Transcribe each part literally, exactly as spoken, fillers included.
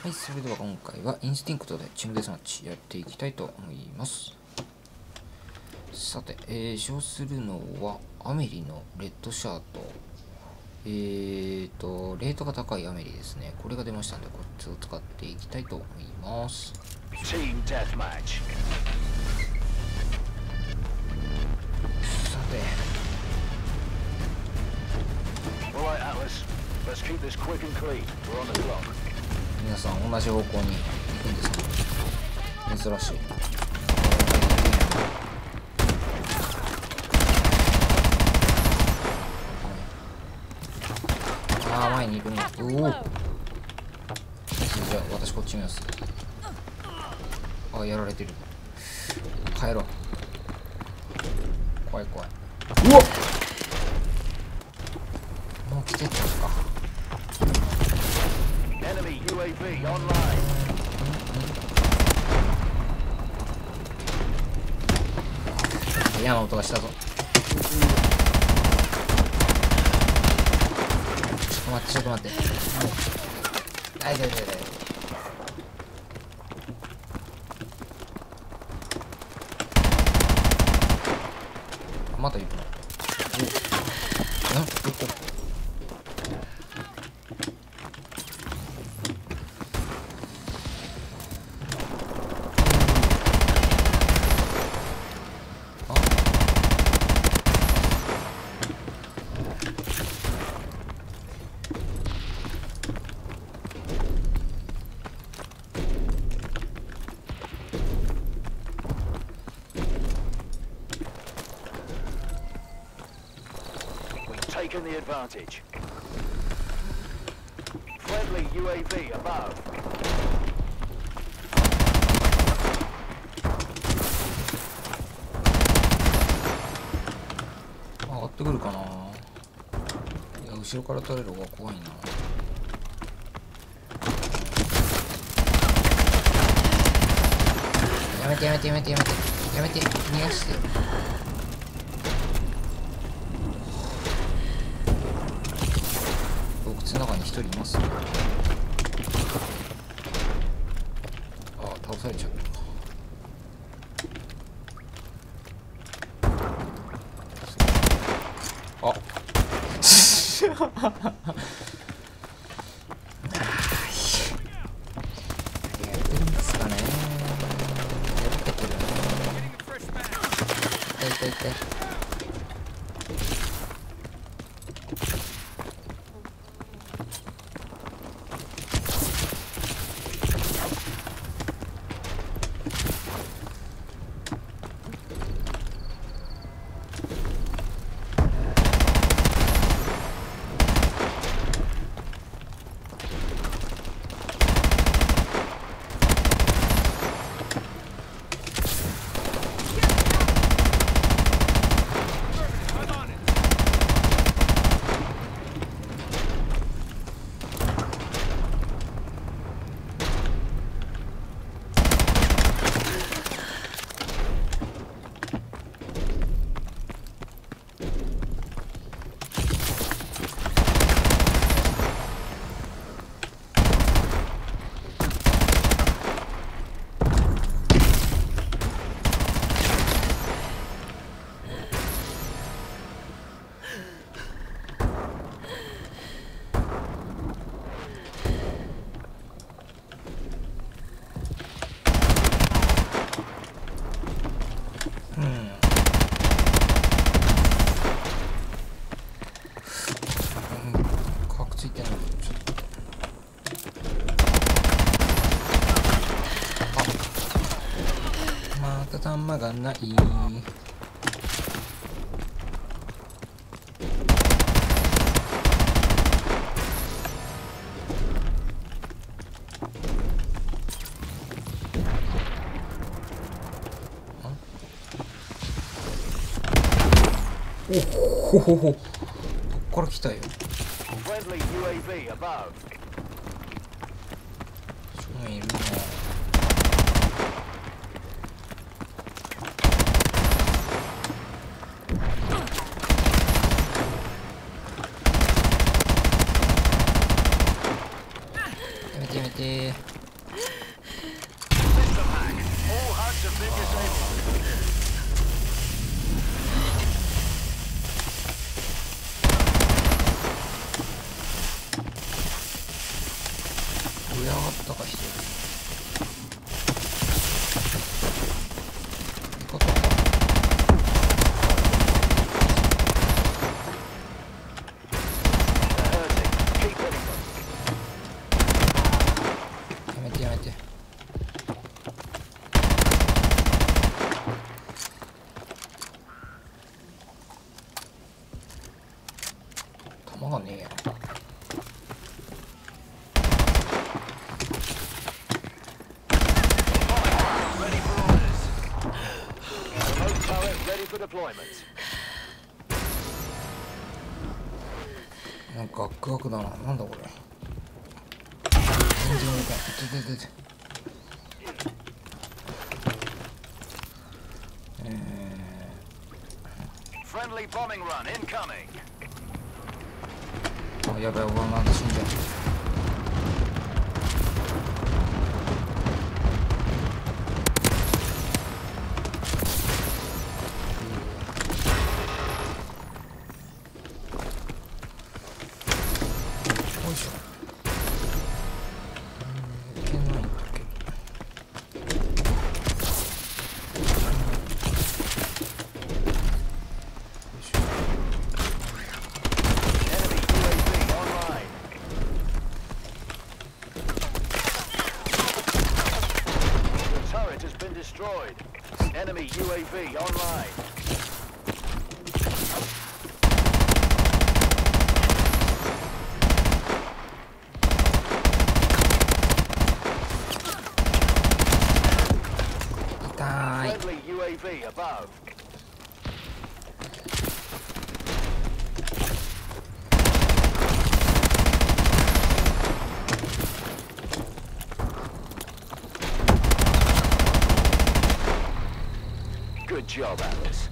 はい、それでは今回はインスティンクトでチームデスマッチやっていきたいと思います。さて、えー、使用するのはアメリのレッドシャート。えーと、レートが高いアメリですね。これが出ましたので、こっちを使っていきたいと思います。 チームデスマッチ。 さて、 Alright, Atlas. Let's keep this quick and clean. We're on the clock. 皆さん同じ方向に行くんですね。珍しい。ああ、前に行くね。うお。じゃあ私こっち見ます。ああ、やられてる。帰ろう。怖い怖い。うわっ、もう来てたのか。 Enemyユーエーブイ online. 嫌な音がしたぞ。ちょっと待ってちょっと待って。あいだいだいだい。また行くの。うん、どこ？ Taken the advantage. Friendly ユーエーブイ above. 上がってくるかな。いや、後ろから取れる方が怖いな。やめてやめてやめてやめてやめて、逃がして。洞窟の中に一人います。ああ、倒されちゃった。あっ何やってるんですかね。やりかけるね。痛い痛い痛い。弾がない。おほほほ、どっから来たよ。 Friendly ユーエーブイ above. 正面いるな。やめてやめて。 All huts have been disabled. 上上がったか一人。味方か。やめてやめて。弾がねえやん。なんかガクガクだな。なんだこれ。全然動かない。てててて。え Friendly bombing run incoming. ー、あ、やばい、俺はなんだ死んじゃう。よいしょ。いけないんだけど。 Destroyed. Enemy U A V online. Friendly U A V above. Good job, Atlas.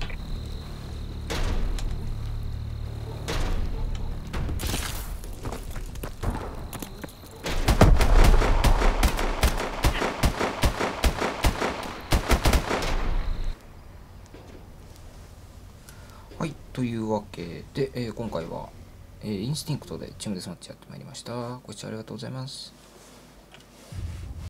Hi, はい、というわけで、えー今回は、えーインスティンクトでチームデスマッチやってまいりました。ご視聴ありがとうございます。